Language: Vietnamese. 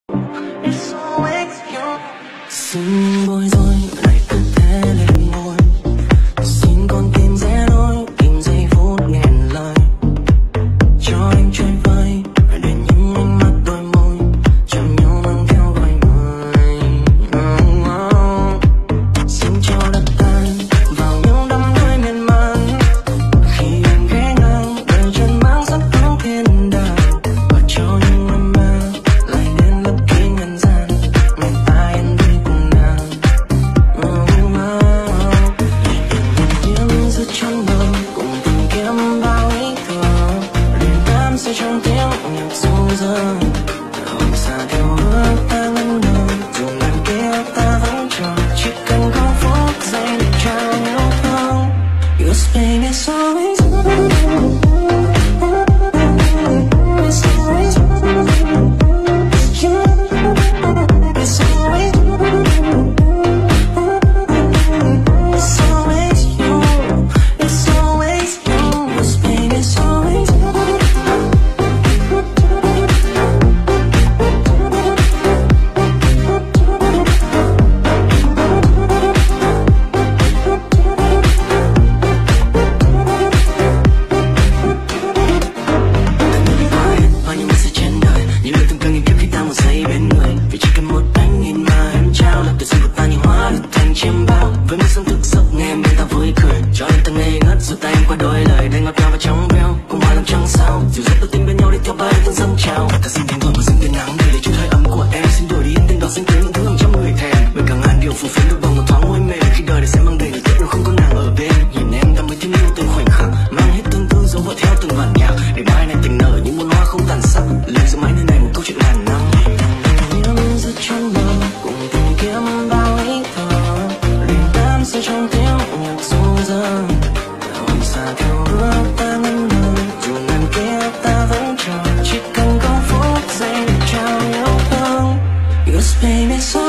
Xin bối rối lại cứ thế lên ngôi, xin con tim rẽ lối tìm giây phút nghẹn lời, cho anh chơi vơi để những ánh mắt đôi môi chạm nhau mang theo gọi mời. Xin cho đất tan vào những đắm đuối miên man, khi em ghé ngang đời chân mang sắc hướng thiên đàng, và cho những âm mơ lại đến lấp kín nhân gian. Ngày ta yên vui cùng nàng, tiếng giữa trong mơ cùng tìm kiếm bao ý tưởng, liền đắm say trong tiếng nhạc ru dâng. Hôm xa theo bước ta ngân ngơ, dù ngàn kia ta vẫn chờ, chỉ cần có phút giây để trao yêu thương. Yes baby, it's always baby, so